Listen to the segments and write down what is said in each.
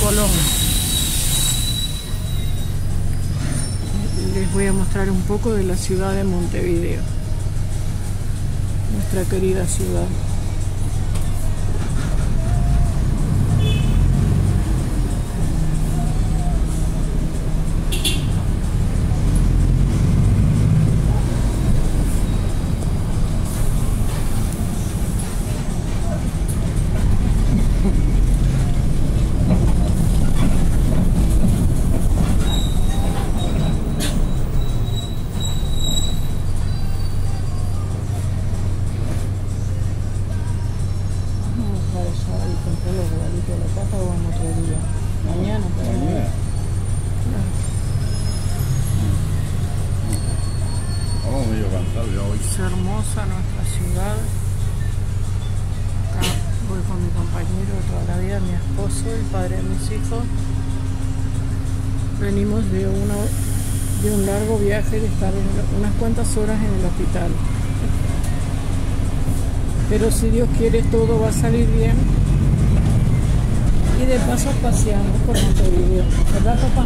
Colón. Les voy a mostrar un poco de la ciudad de Montevideo, nuestra querida ciudad. Es hermosa nuestra ciudad. Acá voy con mi compañero de toda la vida, mi esposo, el padre de mis hijos. Venimos de un largo viaje, de estar unas cuantas horas en el hospital. Pero si Dios quiere, todo va a salir bien. Y de paso paseamos por Montevideo, ¿verdad, papá?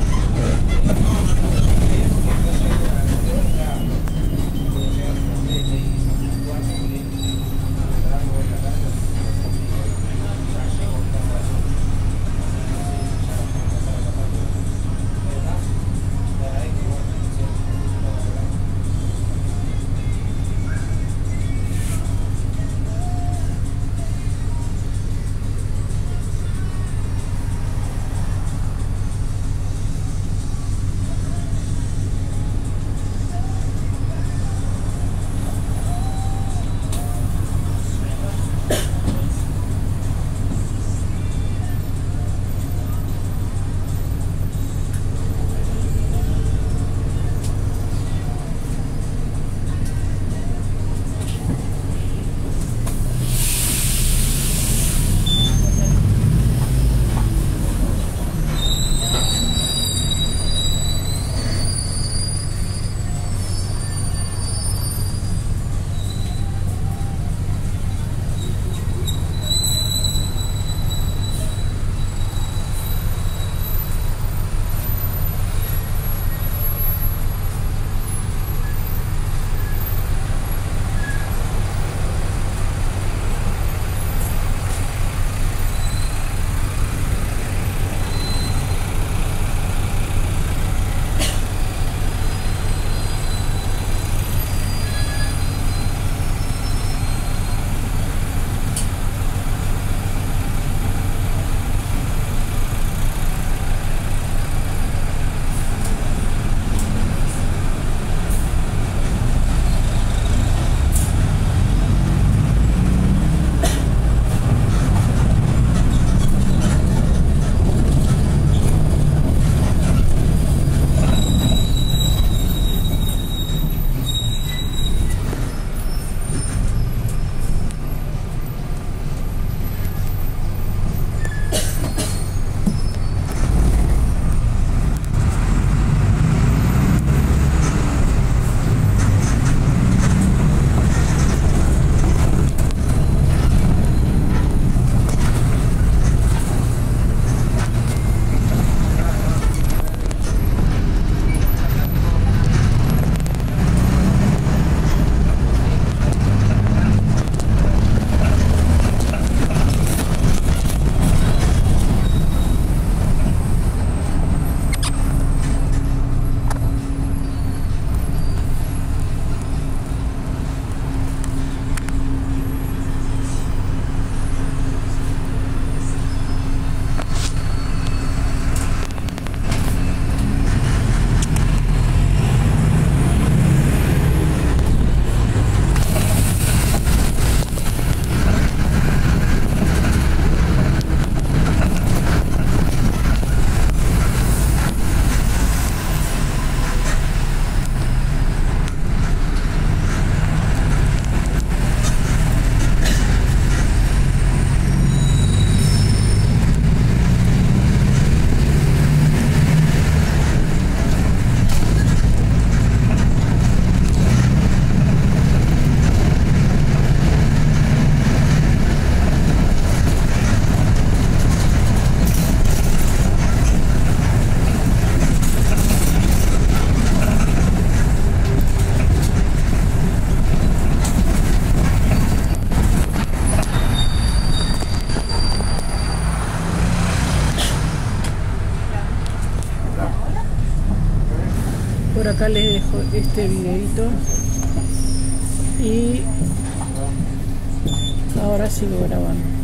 Por acá les dejo este videito y ahora sigo grabando.